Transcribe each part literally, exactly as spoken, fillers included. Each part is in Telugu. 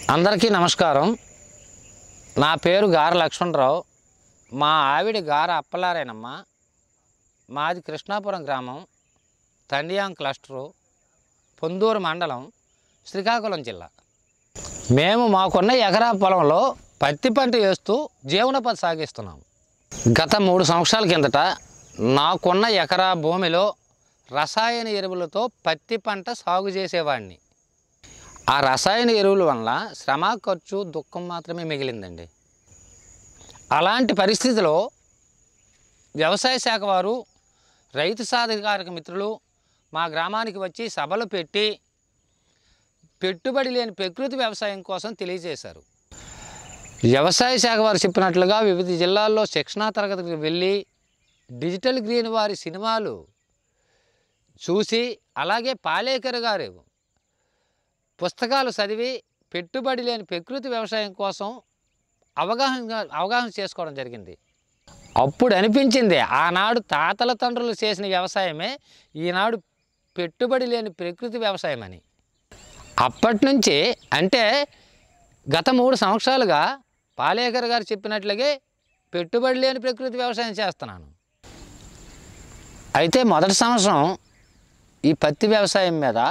అందరికీ నమస్కారం. నా పేరు గారలక్ష్మణ్ రావు. మా ఆవిడ గార అప్పలారేనమ్మ. మాది కృష్ణాపురం గ్రామం, తండియాం క్లస్టరు, పొందూరు మండలం, శ్రీకాకుళం జిల్లా. మేము మాకున్న ఎకరా పొలంలో పత్తి పంట వేస్తూ జీవనోపాధి సాగిస్తున్నాం. గత మూడు సంవత్సరాల కిందట నాకున్న ఎకరా భూమిలో రసాయన ఎరువులతో పత్తి పంట సాగు చేసేవాడిని. ఆ రసాయన ఎరువుల వల్ల శ్రమ, ఖర్చు, దుఃఖం మాత్రమే మిగిలిందండి. అలాంటి పరిస్థితిలో వ్యవసాయ శాఖ వారు, రైతు సాధికారిక మిత్రులు మా గ్రామానికి వచ్చి సభలు పెట్టి పెట్టుబడి లేని ప్రకృతి వ్యవసాయం కోసం తెలియజేశారు. వ్యవసాయ శాఖ వారు చెప్పినట్లుగా వివిధ జిల్లాల్లో శిక్షణా తరగతికి వెళ్ళి డిజిటల్ గ్రీన్ వారి సినిమాలు చూసి, అలాగే పాలేకర్ గారు పుస్తకాలు చదివి పెట్టుబడి లేని ప్రకృతి వ్యవసాయం కోసం అవగాహన అవగాహన చేసుకోవడం జరిగింది. అప్పుడు అనిపించింది, ఆనాడు తాతల తండ్రులు చేసిన వ్యవసాయమే ఈనాడు పెట్టుబడి లేని ప్రకృతి వ్యవసాయం అని. అప్పటి నుంచి, అంటే గత మూడు సంవత్సరాలుగా పాలేకర్ గారు చెప్పినట్లుగే పెట్టుబడి లేని ప్రకృతి వ్యవసాయం చేస్తున్నాను. అయితే మొదటి సంవత్సరం ఈ పత్తి వ్యవసాయం మీద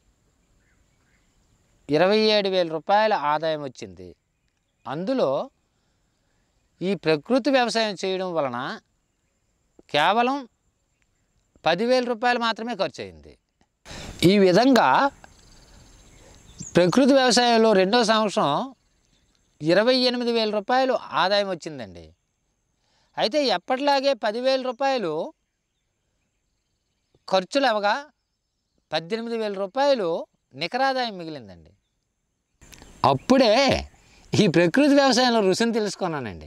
ఇరవై ఏడు వేల రూపాయల ఆదాయం వచ్చింది. అందులో ఈ ప్రకృతి వ్యవసాయం చేయడం వలన కేవలం పదివేల రూపాయలు మాత్రమే ఖర్చు అయింది. ఈ విధంగా ప్రకృతి వ్యవసాయంలో రెండో సంవత్సరం ఇరవై ఎనిమిది వేల రూపాయలు ఆదాయం వచ్చిందండి. అయితే ఎప్పటిలాగే పదివేల రూపాయలు ఖర్చులు అవగా పద్దెనిమిది వేల రూపాయలు నికరాదాయం మిగిలిందండి. అప్పుడే ఈ ప్రకృతి వ్యవసాయంలో రుచిని తెలుసుకున్నానండి.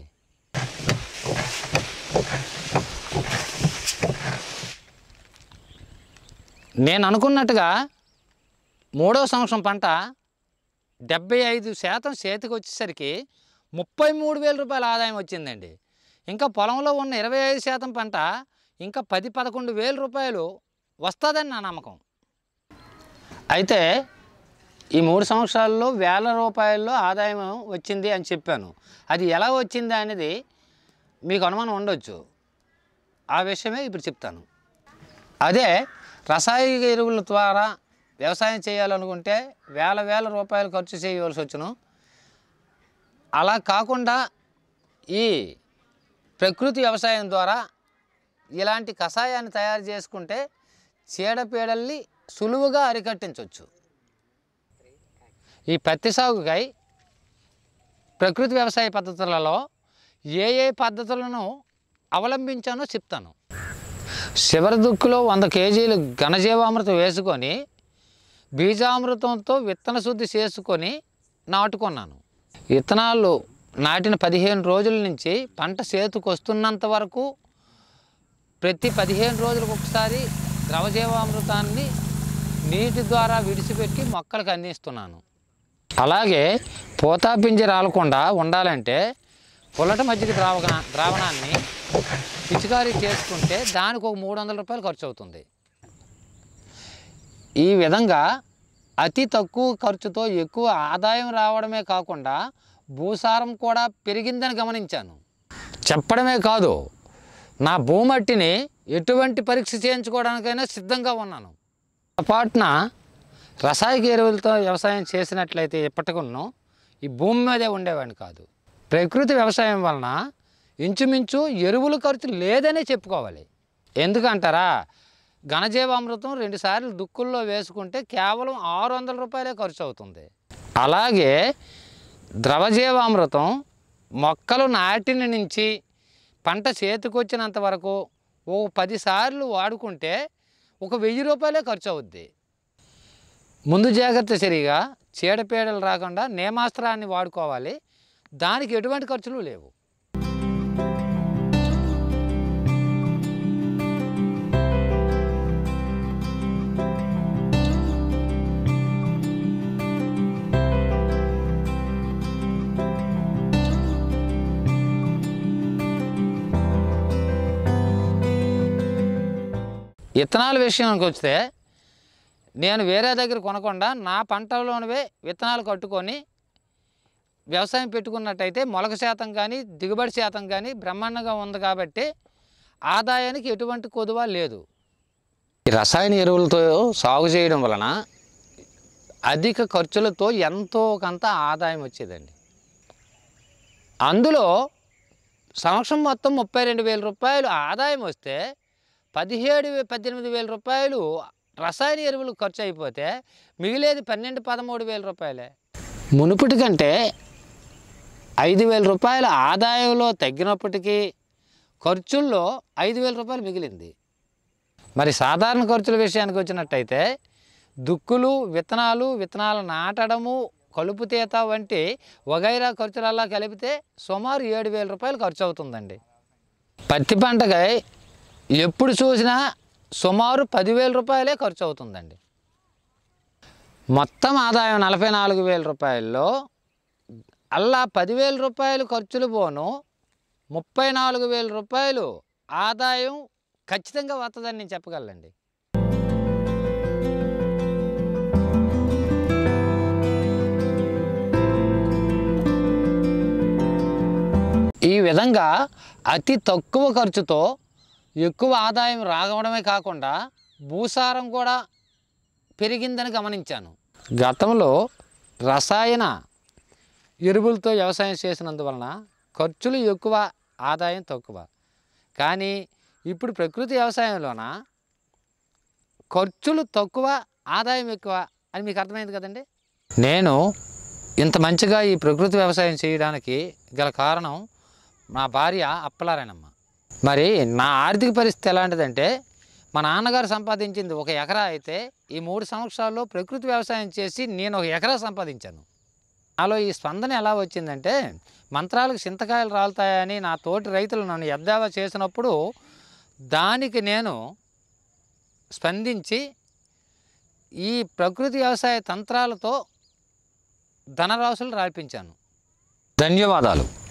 నేను అనుకున్నట్టుగా మూడవ సంవత్సరం పంట డెబ్బై ఐదు శాతం చేతికి వచ్చేసరికి ముప్పై మూడు వేల రూపాయల ఆదాయం వచ్చిందండి. ఇంకా పొలంలో ఉన్న ఇరవై ఐదు శాతం పంట ఇంకా పది పదకొండు వేల రూపాయలు వస్తుందని నా నమ్మకం. అయితే ఈ మూడు సంవత్సరాల్లో వేల రూపాయల్లో ఆదాయం వచ్చింది అని చెప్పాను. అది ఎలా వచ్చింది అనేది మీకు అనుమానం ఉండొచ్చు. ఆ విషయమే ఇప్పుడు చెప్తాను. అదే రసాయనిక ఎరువుల ద్వారా వ్యవసాయం చేయాలనుకుంటే వేల వేల రూపాయలు ఖర్చు చేయవలసి వచ్చును. అలా కాకుండా ఈ ప్రకృతి వ్యవసాయం ద్వారా ఇలాంటి కషాయాన్ని తయారు చేసుకుంటే చీడపీడల్ని సులువుగా అరికట్టించవచ్చు. ఈ పత్తి సాగుకై ప్రకృతి వ్యవసాయ పద్ధతులలో ఏ ఏ పద్ధతులను అవలంబించానో చెప్తాను. చివరి దుక్కులో వంద కేజీలు ఘనజీవామృతం వేసుకొని బీజామృతంతో విత్తన శుద్ధి చేసుకొని నాటుకున్నాను. విత్తనాలు నాటిన పదిహేను రోజుల నుంచి పంట చేతికి వస్తున్నంత వరకు ప్రతి పదిహేను రోజులకు ఒకసారి ద్రవజీవామృతాన్ని నీటి ద్వారా విడిచిపెట్టి మొక్కలకు అందిస్తున్నాను. అలాగే పూతా పింజ రాలకుండా ఉండాలంటే పుల్లట మజ్జిగ ద్రావణ ద్రావణాన్ని పిచికారీ చేసుకుంటే దానికి ఒక మూడు వందల రూపాయలు ఖర్చు అవుతుంది. ఈ విధంగా అతి తక్కువ ఖర్చుతో ఎక్కువ ఆదాయం రావడమే కాకుండా భూసారం కూడా పెరిగిందని గమనించాను. చెప్పడమే కాదు, నా భూమట్టిని ఎటువంటి పరీక్ష చేయించుకోవడానికైనా సిద్ధంగా ఉన్నాను. పాటున రసాయనిక ఎరువులతో వ్యవసాయం చేసినట్లయితే ఎప్పటికున్నో ఈ భూమి మీదే ఉండేవాడిని కాదు. ప్రకృతి వ్యవసాయం వలన ఇంచుమించు ఎరువుల ఖర్చు లేదనే చెప్పుకోవాలి. ఎందుకంటారా, ఘనజీవామృతం రెండుసార్లు దుక్కుల్లో వేసుకుంటే కేవలం ఆరు వందల రూపాయలే ఖర్చు అవుతుంది. అలాగే ద్రవజీవామృతం మొక్కలు నాటిన నుంచి పంట చేతికొచ్చినంత వరకు ఓ పదిసార్లు వాడుకుంటే ఒక వెయ్యి రూపాయలే ఖర్చు అవుద్ది. ముందు జాగ్రత్త చర్యగా చీడపీడలు రాకుండా నేమాస్త్రాన్ని వాడుకోవాలి. దానికి ఎటువంటి ఖర్చులు లేవు. విత్తనాల విషయానికి వస్తే నేను వేరే దగ్గర కొనకుండా నా పంటలోనివే విత్తనాలు కట్టుకొని వ్యవసాయం పెట్టుకున్నట్టయితే మొలక శాతం కానీ దిగుబడి శాతం కానీ బ్రహ్మాండంగా ఉంది కాబట్టి ఆదాయానికి ఎటువంటి కొదువ లేదు. ఈ రసాయన ఎరువులతో సాగు చేయడం వలన అధిక ఖర్చులతో ఎంతో కొంత ఆదాయం వచ్చేదండి. అందులో సంవత్సరం మొత్తం ముప్పై రెండు వేల రూపాయలు ఆదాయం వస్తే పదిహేడు పద్దెనిమిది వేల రూపాయలు రసాయన ఎరువులు ఖర్చు అయిపోతే మిగిలేది పన్నెండు పదమూడు వేల రూపాయలే. మునుపటి కంటే ఐదు వేల రూపాయల ఆదాయంలో తగ్గినప్పటికీ ఖర్చుల్లో ఐదు వేల రూపాయలు మిగిలింది. మరి సాధారణ ఖర్చుల విషయానికి వచ్చినట్టయితే దుక్కులు, విత్తనాలు, విత్తనాలు నాటడము, కలుపు తీత వంటి వగైరా ఖర్చులల్లా కలిపితే సుమారు ఏడు వేల రూపాయలు ఖర్చు అవుతుందండి. పత్తి పంటకై ఎప్పుడు చూసినా సుమారు పదివేల రూపాయలే ఖర్చు అవుతుందండి. మొత్తం ఆదాయం నలభై నాలుగు వేల రూపాయల్లో అలా పదివేల రూపాయలు ఖర్చులు పోను ముప్పై నాలుగు వేల రూపాయలు ఆదాయం ఖచ్చితంగా వస్తుందని నేను చెప్పగలండి. ఈ విధంగా అతి తక్కువ ఖర్చుతో ఎక్కువ ఆదాయం రావడమే కాకుండా భూసారం కూడా పెరిగిందని గమనించాను. గతంలో రసాయన ఎరువులతో వ్యవసాయం చేసినందువలన ఖర్చులు ఎక్కువ, ఆదాయం తక్కువ. కానీ ఇప్పుడు ప్రకృతి వ్యవసాయంలోన ఖర్చులు తక్కువ, ఆదాయం ఎక్కువ అని మీకు అర్థమైంది కదండి. నేను ఇంత మంచిగా ఈ ప్రకృతి వ్యవసాయం చేయడానికి గల కారణం మా భార్య అప్పలారాయణమ్మ. మరి నా ఆర్థిక పరిస్థితి ఎలాంటిదంటే మా నాన్నగారు సంపాదించింది ఒక ఎకరా అయితే ఈ మూడు సంవత్సరాల్లో ప్రకృతి వ్యవసాయం చేసి నేను ఒక ఎకరా సంపాదించాను. నాలో ఈ స్పందన ఎలా వచ్చిందంటే మంత్రాలకు చింతకాయలు రాలుతాయని నా తోటి రైతులు నన్ను ఎద్దేవా చేసినప్పుడు దానికి నేను స్పందించి ఈ ప్రకృతి వ్యవసాయ తంత్రాలతో ధనరాశులు రాల్పించాను. ధన్యవాదాలు.